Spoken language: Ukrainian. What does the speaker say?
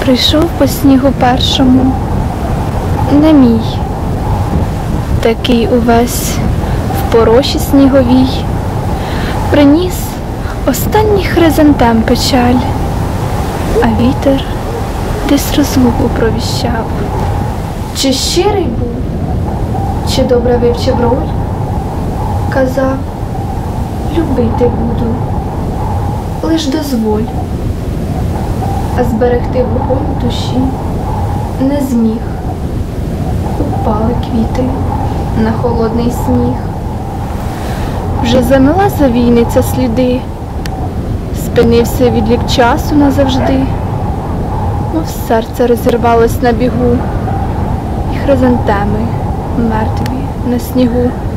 Прийшов по снігу першому, не мій, такий увесь в пороші сніговій, приніс останній хризантем печаль, а вітер десь розлуку провіщав. Чи щирий був, чи добре вивчив роль, казав, любити буду, лиш дозволь. А зберегти вогонь в душі не зміг. Упали квіти на холодний сніг. Вже замила завійниця сліди, спинився відлік часу назавжди, мов серце розірвалось на бігу, і хризантеми мертві на снігу.